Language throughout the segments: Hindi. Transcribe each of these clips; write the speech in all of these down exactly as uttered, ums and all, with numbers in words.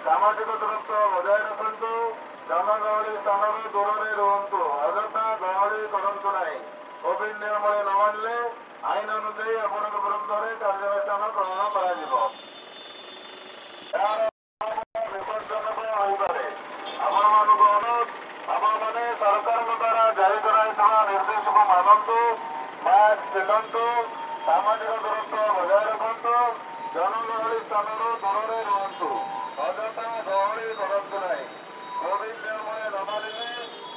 सामाजिक दूरत्व बजाय रखु जनगहली स्थान दूर में रुहतु अजथा गहली करूँ ना कोविड नियम न मानले आईन अनुजाई आपण विरुद्ध में कार्यानुष्ठान ग्रहण कर विपज्जनक होपे अनुरोध आपने सरकार द्वारा जारी कर निर्देश को मानतु मास्क पिंधु सामाजिक दूरत्व बजाय रखु जनगहली स्थान दूर में रुहतु अजथा गहली करूँ ना कोविड नियम न मानले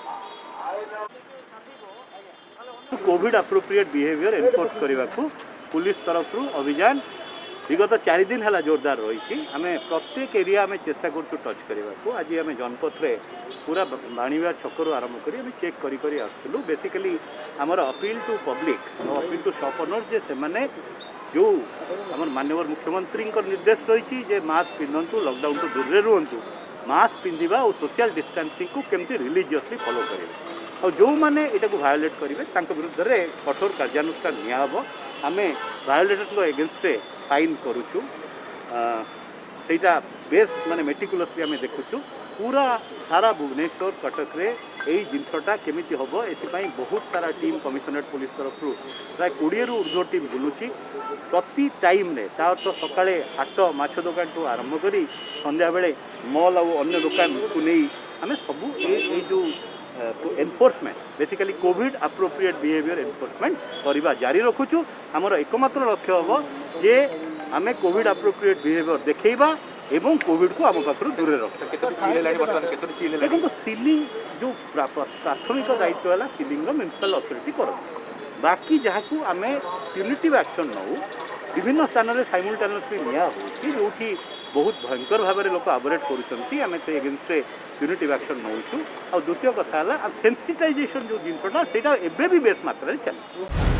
आईन कोविड अप्रोप्रिएट बिहेवियर एनफोर्स करने को पुलिस तरफ अभियान विगत चार दिन है जोरदार रही आम प्रत्येक एरिया आम चेष्टा कर टच करने को आज आम जनपथ में पूरा बाणीविहार छकरू आरंभ कर चेक करी आसलु बेसिकली आमर appeal to public appeal to shop owner जे से जो आम माननीय मुख्यमंत्री निर्देश रही जे मास्क पिंधु लॉकडाउन तो दूर रुहतु मास्क पिंधा और सोशल डिस्टेंसिंग को केमती रिलीजियसली फॉलो करेंगे और जो मैंने यहाँ को भायोलेट करेंगे विरुद्ध में कठोर कार्यानुष्ठान नियाब आम भायोलेटर एगेन्स्ट फाइन करुचु सेटा बेस माने मेटिकुलसली आम देखुचु पूरा सारा भुवनेश्वर कटक रे यही जिनसटा केमिति हबो एथिपाई बहुत सारा टीम कमिशनरेट पुलिस तरफ प्राय कोड़े रु ऊर्ध्व टीम बुलूची प्रति टाइम रे ता तो सकाळे हाट माछ दुकान टू आरंभ करी संध्या बेले मॉल और अन्य दुकान को नहीं आम सबू ये जो enforcement basically COVID appropriate behaviour enforcement करवा जारी रखुचु आमर एकमात्र लक्ष्य हम जे आम कोविड अप्रोप्रिएट बिहेवियर देखा एवं कोविड को आम पाखु दूर रखा देखो सिलिंग जो प्राथमिक दायित्व है सिलिंग म्यूनिसिपल अथॉरिटी कर बाकी जहाँ को आम प्यूनिटिव एक्शन नौ विभिन्न स्थान में साइमल्टेनियसली निया हो जो बहुत भयंकर भाव में लोक आबरेट कर एगेन्स्ट यूनिटिव एक्शन नौचु आ द्वितीय कथा है सेंसिटाइजेशन जो जिनटा से बेस मात्रा चलती।